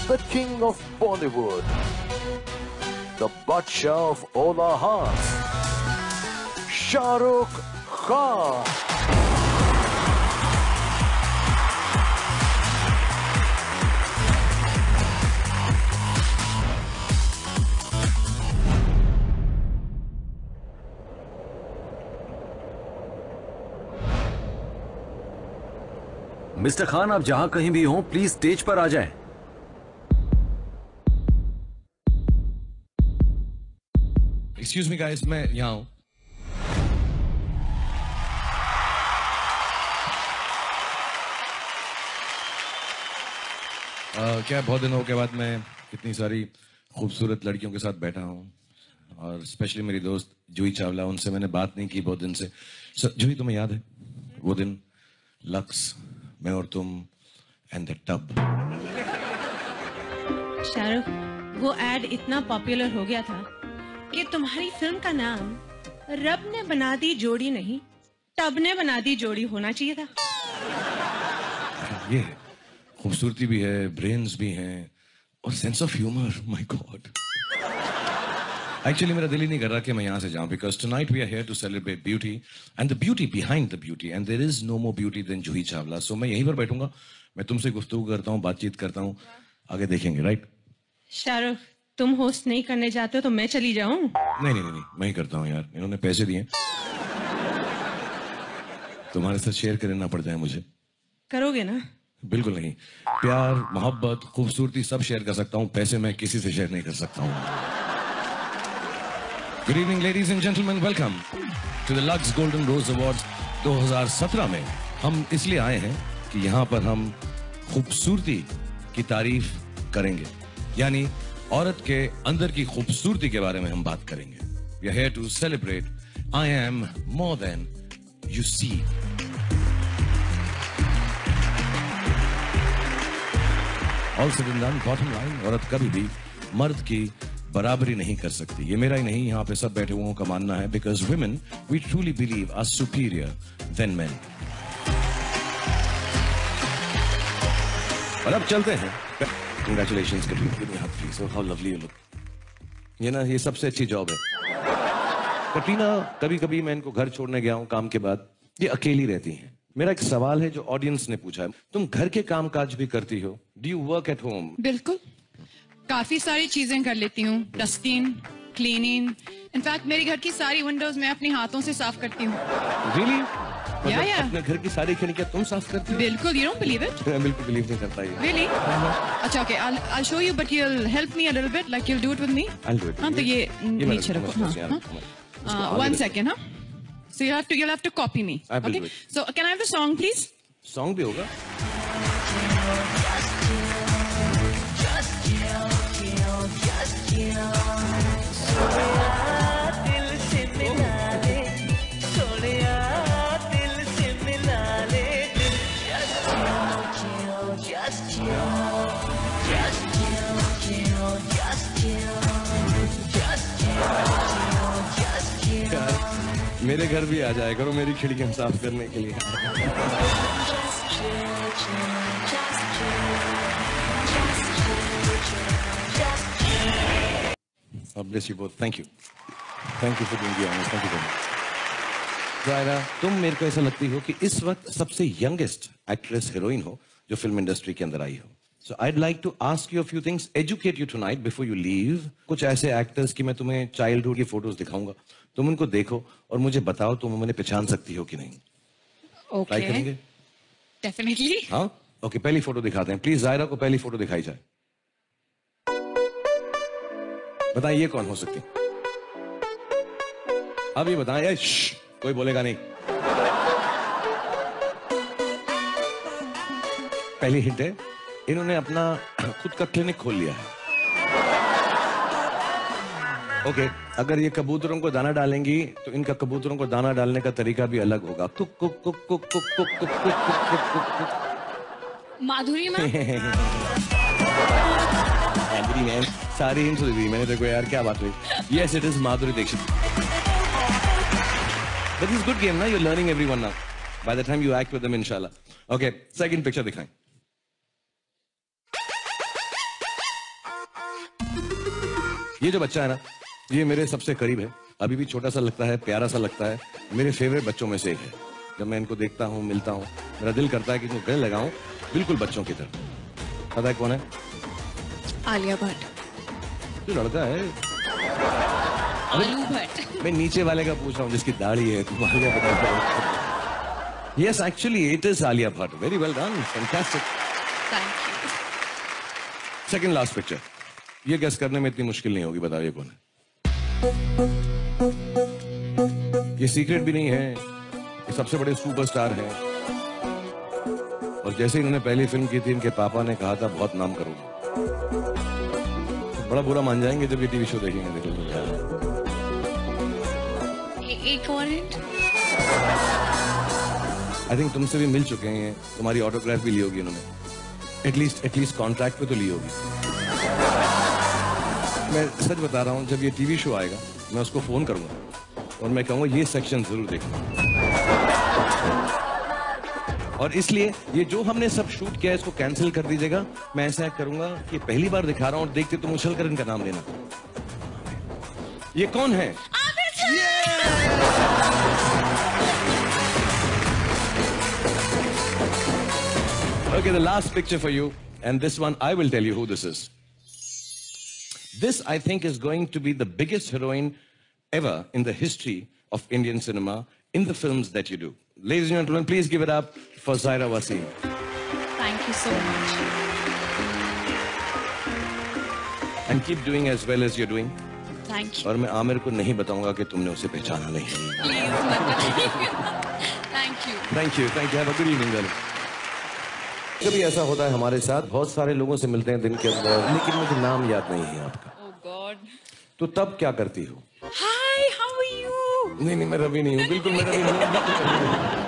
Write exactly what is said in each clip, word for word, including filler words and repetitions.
the king of Bollywood, the Badshah of all our hearts, Shah Rukh Khan. Mister Khan, आप जहां कहीं भी हों, प्लीज स्टेज पर आ जाएं। एक्सक्यूज मी गाइस, मैं यहां हूं। uh, क्या बहुत दिनों के बाद मैं इतनी सारी खूबसूरत लड़कियों के साथ बैठा हूं, और स्पेशली मेरी दोस्त जूही चावला, उनसे मैंने बात नहीं की बहुत दिन से। so, जूही, तुम्हें याद है वो दिन, लक्स, मैं और तुम एंड द टब? शाहरुख, वो एड इतना पॉपुलर हो गया था कि तुम्हारी फिल्म का नाम रब ने बना दी जोड़ी नहीं, टब ने बना दी जोड़ी होना चाहिए था। ये खूबसूरती भी है, ब्रेन्स भी हैं, और sense of humour. My god, actually मेरा दिल ही नहीं कर रहा कि मैं यहाँ से जाऊं, because tonight we are here to celebrate beauty and the beauty behind the beauty, and there is no more beauty than Juhi Chawla. So मैं यहीं पर बैठूंगा, मैं तुमसे गुफ्तगू करता हूँ, बातचीत करता हूँ, आगे देखेंगे। राइट शाहरुख, तुम होस्ट नहीं करने जाते हो तो मैं चली जाऊं? नहीं नहीं नहीं, मैं ही करता हूँ यार, इन्होंने पैसे दिए, तुम्हारे साथ शेयर करना पड़ता है मुझे। करोगे ना? बिल्कुल नहीं, प्यार, मोहब्बत, खूबसूरती सब शेयर कर सकता हूँ, पैसे मैं किसी से शेयर नहीं कर सकता हूँ। Good evening, ladies and gentlemen. Welcome to the Lux Golden Rose Awards दो हज़ार सत्रह में हम इसलिए आए हैं कि यहाँ पर हम खूबसूरती की तारीफ करेंगे, यानी औरत के अंदर की खूबसूरती के बारे में हम बात करेंगे। We are here to celebrate I am more than you see. All said and done, bottom line, औरत कभी भी मर्द की बराबरी नहीं कर सकती। ये मेरा ही नहीं, यहाँ पे सब बैठे हुओं का मानना है, because women we truly believe are superior than men. और अब चलते हैं। Congratulations Katrina, please, how lovely you look. ये ना, ये सबसे अच्छी जॉब है कटरीना। कभी कभी मैं इनको घर छोड़ने गया हूँ काम के बाद, ये अकेली रहती हैं। मेरा एक सवाल है जो ऑडियंस ने पूछा है, तुम घर के काम काज भी करती हो? Do you work at home? बिल्कुल, काफी सारी चीजें कर लेती हूँ, डस्टिंग, क्लीनिंग, इनफैक्ट मेरी घर की सारी विंडोज मैं अपने हाथों से साफ करती हूँ। Really? या या अपने घर की सारी खिड़कियाँ तुम साफ करती हो? बिल्कुल, you don't believe it? मैं बिल्कुल बिलीव नहीं करता ये। Really? अच्छा, okay, I'll I'll show you, but you'll help me a little bit, like you'll do it with me. I'll do it. हाँ, तो ये नीचे रखो। हाँ, हाँ। One second, हाँ. So you have to you'll have to copy me. I will Okay. do it. So can I have the song, please? Song भी होगा? मेरे घर भी आ जाया करो मेरी खिड़कियां साफ करने के लिए। God bless you both. Thank you. Thank you for doing the honors. Thank you very much. Zaira, तुम मेरे को ऐसा लगती हो कि इस वक्त सबसे यंगेस्ट एक्ट्रेस हीरोइन हो जो फिल्म इंडस्ट्री के अंदर आई हो। So I'd like to ask you a few things, educate you tonight before you leave. कुछ ऐसे एक्टर्स की मैं तुम्हें चाइल्डहुड की फोटोज दिखाऊंगा, तुम उनको देखो और मुझे बताओ तुम उन्हें पहचान सकती हो कि नहीं। Okay. ट्राई करेंगे? Definitely. हाँ, ओके, पहली फोटो दिखाते हैं। प्लीज ज़ायरा को पहली फोटो दिखाई जाए। बताइए ये कौन हो सकती है? अब ये बताएं, कोई बोलेगा नहीं। पहली हिंट है, इन्होंने अपना खुद का क्लिनिक खोल लिया है। ओके okay, अगर ये कबूतरों को दाना डालेंगी तो इनका कबूतरों को दाना डालने का तरीका भी अलग होगा। Cook cook cook cook cook cook cook cook cook cook cook. Madhuri ma'am. Madhuri ma'am, सारी हिंट सुन दी मैंने, देखो यार क्या बात हुई। Yes, it is Madhuri Dixit. But it's good game ना, you are learning everyone now by the time you act with them इंशाल्लाह। ओके, सेकंड पिक्चर दिखाएं। ये जो बच्चा है ना, ये मेरे सबसे करीब है, अभी भी छोटा सा लगता है, प्यारा सा लगता है, मेरे फेवरेट बच्चों में से एक है। जब मैं इनको देखता हूँ, मिलता हूँ, मेरा दिल करता है कि इनको गले लगाऊं, बिल्कुल बच्चों की तरह। पता है कौन है? आलिया भट्ट। जो लड़का है आलू भट्ट। मैं नीचे वाले का पूछ रहा हूँ जिसकी दाढ़ी है, तुम Alia Bhatt. Yes, actually, it is Alia Bhatt. Very well done. Fantastic. Thank you. Second last picture. ये guess करने में इतनी मुश्किल नहीं होगी, बताओ ये कौन है? ये सीक्रेट भी नहीं है, ये सबसे बड़े सुपरस्टार हैं। और जैसे इन्होंने पहली फिल्म की थी, इनके पापा ने कहा था बहुत नाम करोगे। बड़ा बुरा मान जाएंगे जब ये टीवी शो देखेंगे। एक और हिंट। आई थिंक तुमसे भी मिल चुके हैं, तुम्हारी ऑटोग्राफ भी ली होगी उन्होंने, एटलीस्ट एटलीस्ट कॉन्ट्रैक्ट पे तो ली होगी। मैं सच बता रहा हूँ, जब ये टीवी शो आएगा मैं उसको फोन करूंगा और मैं कहूंगा ये सेक्शन जरूर देखना। और इसलिए ये जो हमने सब शूट किया है इसको कैंसिल कर दीजिएगा। मैं ऐसा करूंगा कि पहली बार दिखा रहा हूँ, देखते तुम उछल कर इनका नाम लेना। ये कौन है? Okay, the last picture for you, and this one I will tell you who this is. This, I think, is going to be the biggest heroine ever in the history of Indian cinema in the films that you do. Ladies and gentlemen, please give it up for Zaira Wasim. Thank you so much. And keep doing as well as you're doing. Thank you. और मैं आमिर को नहीं बताऊंगा कि तुमने उसे पहचाना नहीं। Please, मत बताइए। Thank you. Thank you, thank you. Have a good evening, darling. कभी ऐसा होता है हमारे साथ, बहुत सारे लोगों से मिलते हैं दिन के अंदर, लेकिन मुझे नाम याद नहीं है आपका। Oh God. तो तब क्या करती हो? Hi, how are you? नहीं नहीं, मैं रवि नहीं हूँ, बिल्कुल मैं रवि नहीं हूँ, बिल्कुल रवि नहीं हूँ।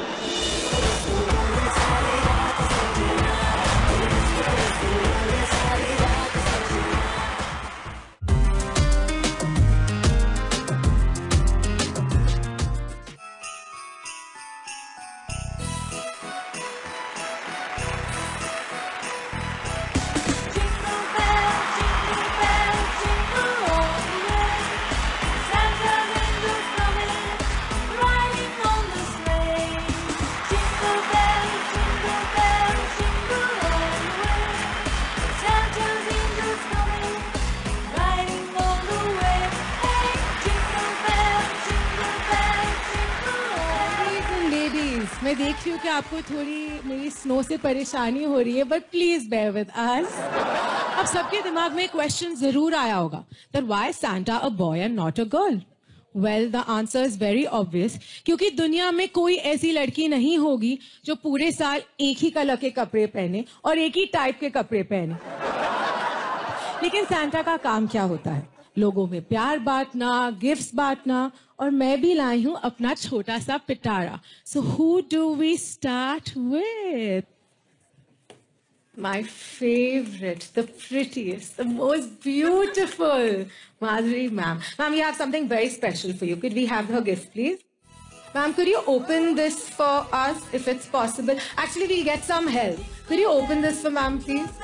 मैं देख रही हूँ कि आपको थोड़ी मेरी स्नो से परेशानी हो रही है, but please bear with us. अब सबके दिमाग में क्वेश्चन जरूर आया होगा, that why Santa a boy and not a girl? Well, the answer is very obvious, क्योंकि दुनिया में कोई ऐसी लड़की नहीं होगी जो पूरे साल एक ही कलर के कपड़े पहने और एक ही टाइप के कपड़े पहने। लेकिन सांता का काम क्या होता है? लोगों में प्यार बांटना, गिफ्ट्स बांटना, और मैं भी लाई हूं अपना छोटा सा पिटारा। So who do we start with? My favourite, the prettiest, the most beautiful Madhuri ma'am. Ma'am, we have something very special for you. Could we have her gift please? Ma'am, could you open this for us if it's possible? Actually, we'll get some help. Could you open this for ma'am, please?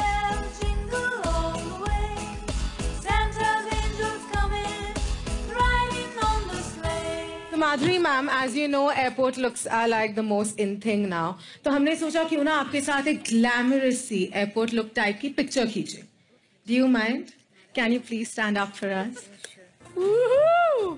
So, Madhuri ma'am, as you know, airport looks are like the most in thing now. तो हमने सोचा क्यों ना आपके साथ एक glamorous सी airport look type की picture खींचे. Do you mind? Can you please stand up for us? Woohoo!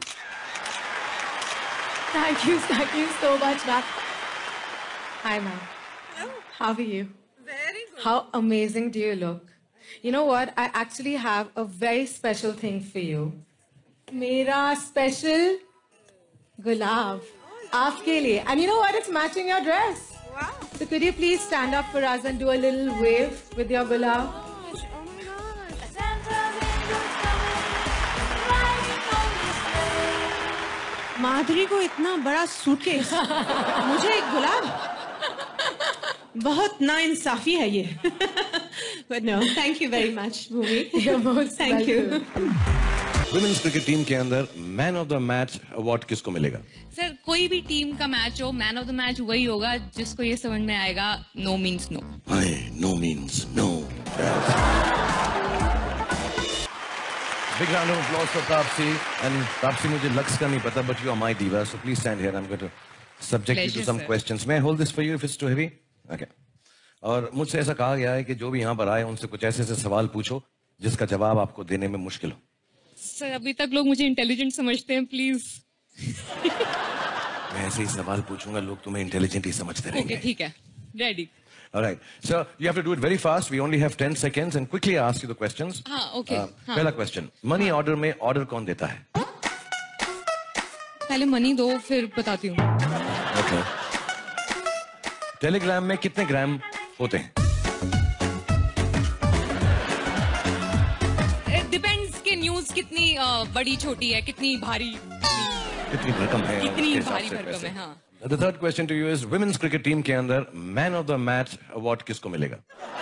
Thank you, thank you so much, ma'am. Hi, ma'am. Hello. How are you? Very good. How amazing do you look? You know what? I actually have a very special thing for you. Mera special gulab. Aapke liye. And you know what? It's matching your dress. Wow. So could you please stand up for us and do a little wave with your gulab? Oh my gosh. माधुरी को इतना बड़ा suitcase, मुझे एक गुलाब, बहुत नाइंसाफी है ये। But no, thank you very much, Bhumi. You're most Thank you. Women's cricket team के अंदर man of the match award किसको मिलेगा? सर, कोई भी टीम का मैच हो, मैन ऑफ द मैच वही होगा जिसको ये समझ में आएगा no means no. No means no. Big round of applause for Taapsee. And Taapsee, मुझे लक्स का नहीं पता, but you are my diva, so please stand here. I'm going to subject Pleasure, you to some sir. questions. May I hold this for you if it's too heavy? Okay. और मुझसे ऐसा कहा गया है कि जो भी यहाँ पर आए उनसे कुछ ऐसे ऐसे सवाल पूछो जिसका जवाब आपको देने में मुश्किल हो. सर अभी तक लोग मुझे इंटेलिजेंट समझते हैं, प्लीज. मैं ऐसे ही सवाल पूछूंगा, लोग तुम्हें इंटेलिजेंट ही समझते रहेंगे. ओके, ठीक है. Ready. All right. So you have to do it very fast. We only have ten seconds and quickly ask you the questions. हाँ, okay. Uh, हाँ. पहला question. Money order में order कौन देता है? पहले मनी दो, फिर बताती हूँ. Okay. टेलीग्राम में कितने ग्राम होते हैं? डिपेंड्स कि न्यूज कितनी uh, बड़ी छोटी है, कितनी भारी, कितनी भरकम है? कितनी उसके हिसाब भारी से भरकम पैसे. है. हाँ. The third question to you is women's cricket team के अंदर man of the match award किसको मिलेगा?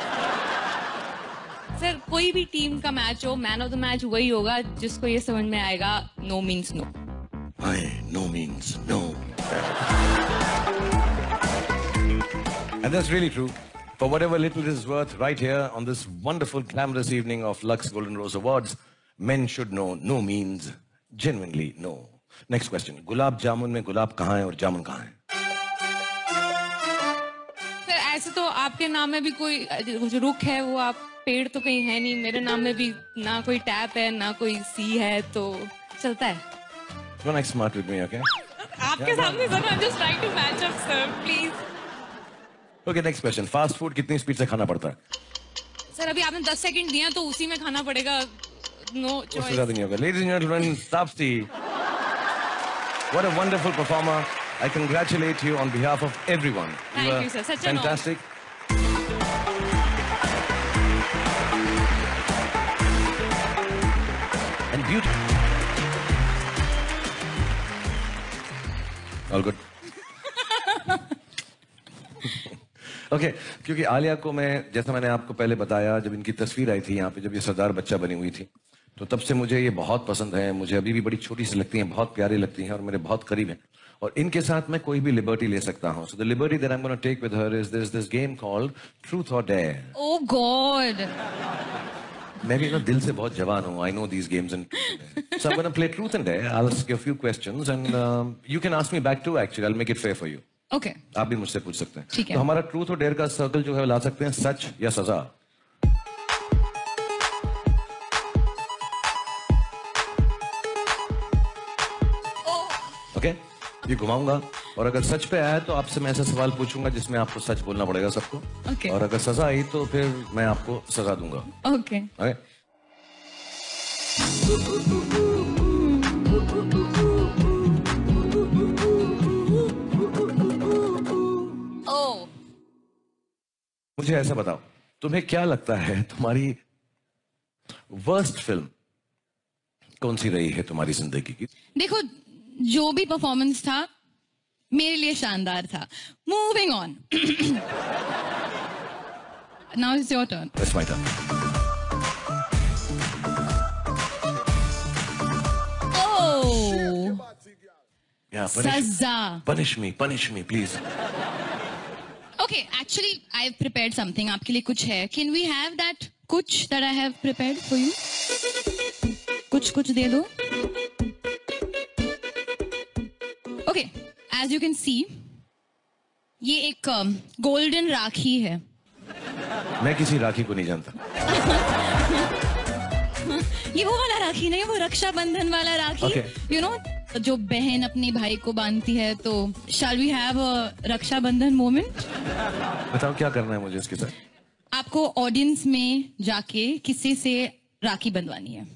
सर कोई भी टीम का मैच हो, मैन ऑफ द मैच वही होगा जिसको ये समझ में आएगा no means no. Aye, no means no. And that's really true. For whatever little it is worth, right here on this wonderful glamorous evening of Lux Golden Rose Awards, men should know no means genuinely no. Next question. Gulab jamun में गुलाब कहाँ है और जामुन कहाँ है? Sir ऐसे तो आपके नाम में भी कोई जो रुख है वो आप पेड़ तो कहीं है नहीं. मेरे नाम में भी ना कोई टैप है ना कोई सी है, तो चलता है. Don't act smart with me, okay? आपके सामने sir, I'm just trying to match up, sir, please. Okay, next question. Fast food कितनी स्पीड से खाना पड़ता है? सर अभी आपने दस सेकंड दिया तो उसी में खाना पड़ेगा. नो उससे चॉइस. ज्यादा नहीं होगा. Ladies and gentlemen, Taapsee. What a wonderful performer. I congratulate you on behalf of everyone. Thank were you, sir. Such an honor. fantastic. And beautiful. All good. Okay, क्योंकि आलिया को मैं, जैसा मैंने आपको पहले बताया, जब इनकी तस्वीर आई थी यहाँ पे, जब ये सरदार बच्चा बनी हुई थी, तो तब से मुझे ये बहुत पसंद है. मुझे अभी भी बड़ी छोटी सी लगती हैं, बहुत प्यारी लगती हैं और मेरे बहुत करीब हैं. और इनके साथ मैं कोई भी लिबर्टी ले सकता हूँ. So the liberty that I am gonna take with her is this this game called truth और डेयर. Oh god. मैं भी ना दिल से बहुत जवान हूँ. I know these games and so I am gonna play truth and dare. I will ask you a few questions and you can ask me back too. Actually I will make it fair for you. Okay. आप भी मुझसे पूछ सकते हैं. ठीक है. तो हमारा ट्रूथ और डेयर का सर्कल जो है ला सकते हैं सच या सजा. ओके, ये घुमाऊंगा और अगर सच पे आया तो आपसे मैं ऐसा सवाल पूछूंगा जिसमें आपको सच बोलना पड़ेगा सबको. Okay. और अगर सजा आई तो फिर मैं आपको सजा दूंगा. ओके. ओके. ओह. मुझे ऐसा बताओ, तुम्हें क्या लगता है तुम्हारी वर्स्ट फिल्म कौन सी रही है तुम्हारी जिंदगी की? देखो जो भी परफॉर्मेंस था मेरे लिए शानदार था. Moving on. Now it's your turn. That's my turn. Oh. Yeah, punish, सजा. punish me, punish me, please. Okay, actually I have prepared something. आपके लिए कुछ है. Can we have that कुछ that I have prepared for you? कुछ कुछ दे दो. Okay, as you can see, ये एक गोल्डन राखी है. मैं किसी राखी को नहीं जानता. ये वो वाला राखी नहीं, वो रक्षाबंधन वाला राखी. Okay. You know, जो बहन अपने भाई को बांधती है. तो shall we have a Rakshabandhan moment? बताओ क्या करना है मुझे इसके साथ. आपको ऑडियंस में जाके किसी से राखी बंधवानी है.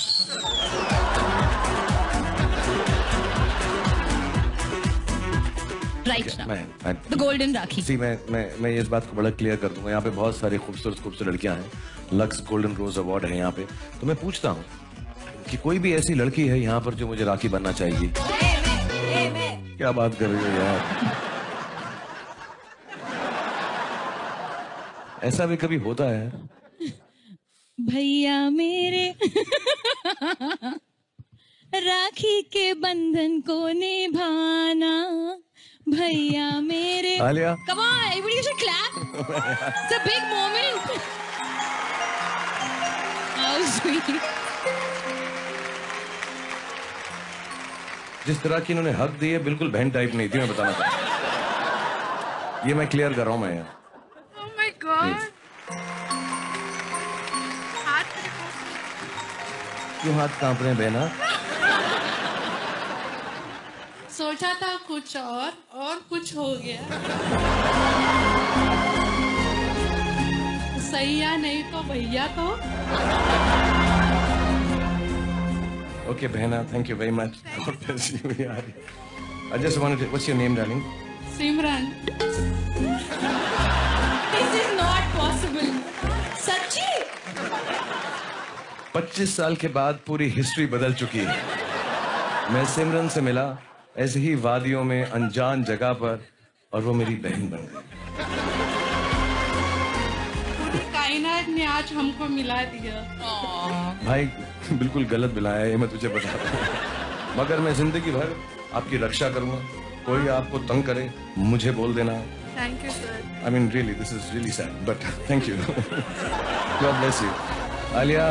राइट ना, द गोल्डन राखी. सी मैं मैं मैं इस बात को बड़ा क्लियर कर दूंगा. यहाँ पे बहुत सारी खूबसूरत खूबसूरत लड़कियां हैं. लक्स गोल्डन रोज अवार्ड है यहाँ पे. तो मैं पूछता हूँ कि कोई भी ऐसी लड़की है यहाँ पर जो मुझे राखी बनना चाहेगी? क्या बात कर रही हो यार. ऐसा भी कभी होता है? भैया मेरे राखी के बंधन को निभाना. भैया मेरे. Alia. Come on, everybody should clap. It's a big moment. How sweet. जिस तरह की इन्होंने हक दी है बिल्कुल बहन टाइप नहीं थी, मैं बताना चाहता हूँ। ये मैं क्लियर कर रहा हूँ मैं यहाँ। Oh my God. क्यों हाथ कांप रहे हैं बहना? सोचा था कुछ और और कुछ हो गया। सैया नहीं तो भैया को। Okay, बहना, thank you very much. God bless you, यार। I just wanted to, what's your name, darling? Simran. This is not possible. सच्ची? पच्चीस साल के बाद पूरी हिस्ट्री बदल चुकी है। मैं सिमरन से मिला ऐसे ही वादियों में अनजान जगह पर, और वो मेरी बहन बन गई। पूरी कायनात ने आज हमको मिला दिया। भाई बिल्कुल गलत मिलाया है, ये मैं तुझे बता रहा हूँ। मगर मैं जिंदगी भर आपकी रक्षा करूंगा। कोई आपको तंग करे मुझे बोल देना। Thank you, sir. I mean really, this is really sad, but thank you. God bless you. Alia,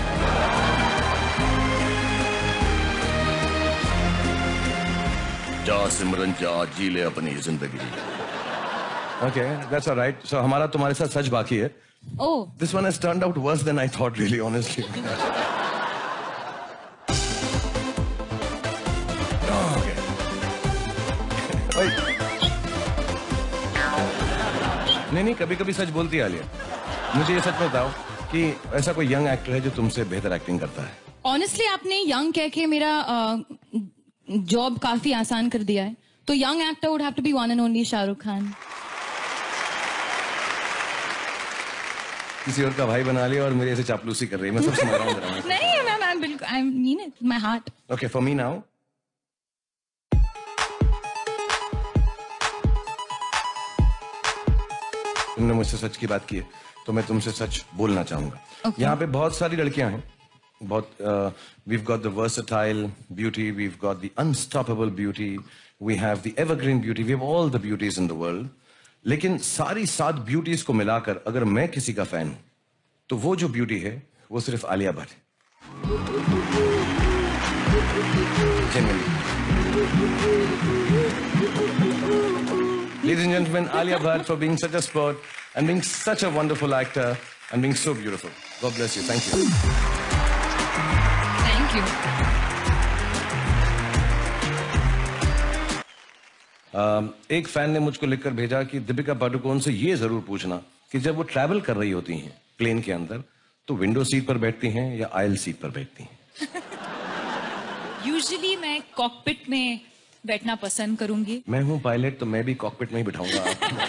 जा सिमरन जा, जी ले अपनी जिंदगी। okay, that's all right. So हमारा तुम्हारे साथ सच बाकी है। Oh. This one has turned out worse than I thought, really, honestly. Oh, okay. Wait. नहीं नहीं, कभी कभी सच बोलती है आलिया। मुझे ये सच में बताओ कि ऐसा कोई यंग एक्टर है जो तुमसे बेहतर एक्टिंग करता है? ऑनेस्टली आपने यंग कह के मेरा जॉब काफी आसान कर दिया है। तो young actor would have to be one and only Shahrukh Khan. किसी और का भाई बना लिया और मेरे ऐसे चापलूसी कर रही है। मैं सब समझ रहा हूँ। नहीं मैम, आई बिल्कुल I mean it my heart. Okay, for me now. तुमने मुझसे सच की बात की है तो मैं तुमसे सच बोलना चाहूंगा। Okay. यहाँ पे बहुत सारी लड़कियां हैं, बहुत we've got the versatile beauty, we've got the unstoppable beauty, we have the evergreen beauty, we have all the beauties in the world. लेकिन सारी सात ब्यूटीज को मिलाकर अगर मैं किसी का फैन हूं तो वो जो ब्यूटी है वो सिर्फ आलिया भट्ट है। Genuinely. Ladies and gentlemen, Alia Bhatt for being such a sport and being such a wonderful actor and being so beautiful. God bless you. Thank you. Thank you. Uh, एक fan ने मुझको लिखकर भेजा कि दीपिका पादुकोण से ये जरूर पूछना कि जब वो ट्रैवल कर रही होती हैं प्लेन के अंदर तो विंडो सीट पर बैठती हैं या आयल सीट पर बैठती हैं? यूजुअली मैं कॉकपिट में बैठना पसंद करूंगी। मैं हूं पायलट तो मैं भी कॉकपिट में ही बिठाऊंगा।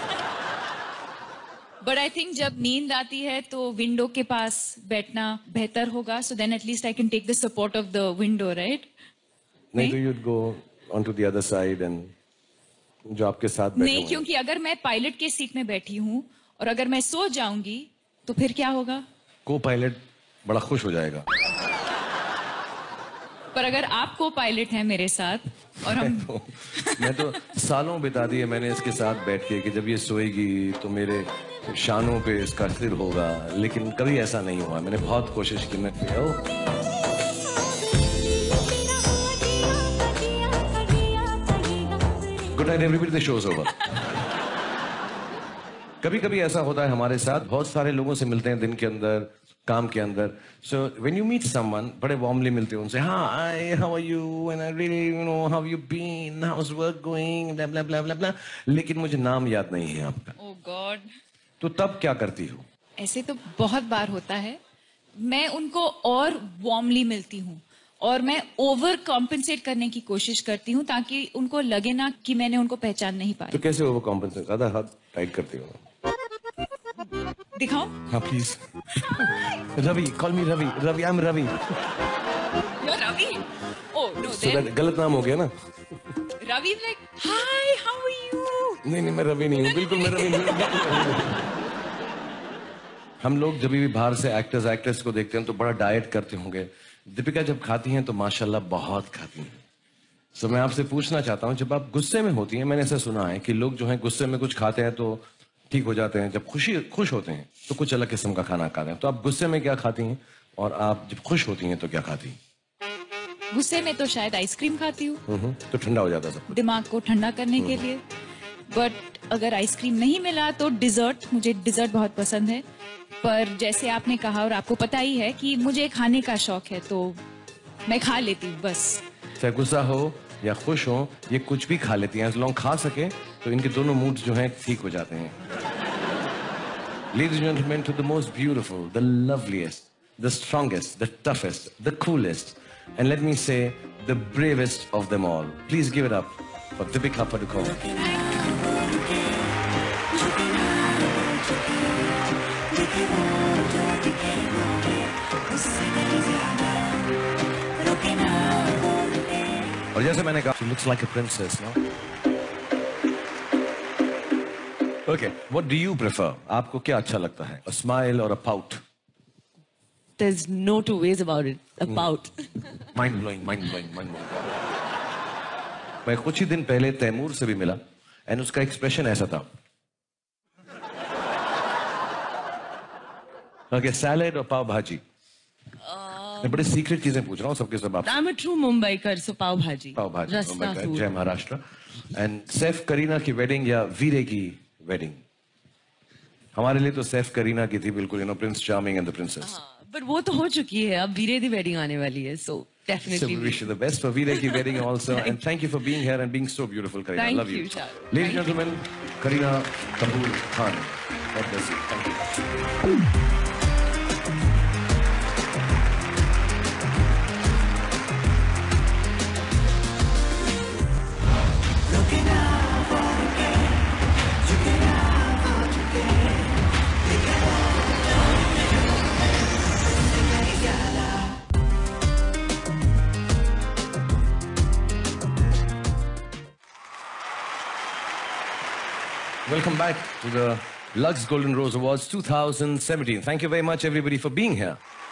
बट आई थिंक जब नींद आती है तो विंडो के पास बैठना बेहतर होगा, so then at least I can take the support of the window, right? नहीं तो you'd go onto the other side and जो आपके साथ बैठे नहीं, क्योंकि अगर मैं पायलट के सीट में बैठी हूँ और अगर मैं सो जाऊंगी तो फिर क्या होगा? को पायलट बड़ा खुश हो जाएगा। पर अगर आप को पायलट हैं मेरे साथ और हम मैं तो, मैं तो सालों बिता दिए मैंने इसके साथ बैठ के कि जब ये सोएगी तो मेरे शानों पे इसका सिर होगा, लेकिन कभी ऐसा नहीं हुआ। मैंने बहुत कोशिश की। मैं good night everybody, the show is over. कभी कभी ऐसा होता है हमारे साथ, बहुत सारे लोगों से मिलते हैं दिन के अंदर, काम के अंदर। So when you meet someone बड़े वार्मली मिलते हैं उनसे, hi how are you and I really you know how you been, how is work going, blah blah blah blah blah, लेकिन मुझे नाम याद नहीं है आपका। Oh god. तो तब क्या करती हो? ऐसे तो बहुत बार होता है। मैं उनको और वार्मली मिलती हूँ और मैं ओवर कॉम्पेंसेट करने की कोशिश करती हूँ ताकि उनको लगे ना कि मैंने उनको पहचान नहीं पाई। तो कैसे ओवर कॉम्पेंसेट? आधा हाथ टाइट करती हो? दिखाओ। हाँ please. Ravi, call me Ravi. Ravi, I am Ravi. Ravi? Oh no, then गलत नाम हो गया ना। Ravi like hi how are you? नहीं नहीं, मैं रवि नहीं हूँ, बिल्कुल मैं रवि नहीं। हम लोग जब भी बाहर से एक्टर्स एक्ट्रेस को देखते हैं तो बड़ा डाइट करते होंगे। दीपिका जब खाती हैं तो माशाल्लाह बहुत खाती हैं। सो मैं आपसे पूछना चाहता हूँ, जब आप गुस्से में होती हैं, मैंने ऐसा सुना है कि लोग जो हैं गुस्से में कुछ खाते हैं तो ठीक हो जाते हैं, जब खुशी खुश होते हैं तो कुछ अलग किस्म का खाना खाते हैं। तो आप गुस्से में क्या खाती हैं और आप जब खुश होती हैं तो क्या खाती हैं? गुस्से में तो शायद आइसक्रीम खाती हूँ हम्म, तो ठंडा हो जाता सब कुछ। दिमाग को ठंडा करने के लिए। बट अगर आइसक्रीम नहीं मिला तो डिजर्ट, मुझे डिजर्ट बहुत पसंद है। पर जैसे आपने कहा और आपको पता ही है कि मुझे खाने का शौक है, तो मैं खा लेती हूँ बस। चाहे गुस्सा हो या खुश हो, ये कुछ भी खा लेती हैं। as long खा सके तो इनके दोनों मूड्स जो हैं ठीक हो जाते हैं। Ladies and gentlemen, to the most beautiful, the loveliest, the strongest, the toughest, the coolest, and let me say, the bravest of them all. Please give it up for Deepika Padukone. और जैसे मैंने कहा, she looks like a princess, no? Okay, what do you prefer? आपको क्या अच्छा लगता है? A smile or a pout? There's no two ways about it. A pout. Mind blowing, mind blowing, mind blowing. मैं कुछ ही दिन पहले तैमूर से भी मिला, and उसका एक्सप्रेशन ऐसा था. Okay, salad और पाव भाजी. मैं बड़े सीक्रेट चीजें पूछ रहा हूँ सबके सब आप. I'm a true Mumbaikar, so पाव भाजी. पाव भाजी. Rasta मुंबई का, food. जय महाराष्ट्र. And सैफ करीना की वेडिंग या वीरे की वेडिंग? हमारे लिए तो सैफ करीना की थी बिल्कुल, you know, Prince Charming and the Princess. But वो तो हो चुकी है, अब वीरे दी वेडिंग आने वाली है, so So definitely. we wish you the best for Veera ki wedding also, and thank you for being here and being so beautiful, Kareena. Thank Love you. you, Shah. Ladies and gentlemen, Kareena Kapoor Khan. God bless you. Thank you. Welcome back to the Lux Golden Rose Awards two thousand seventeen. Thank you very much, everybody, for being here.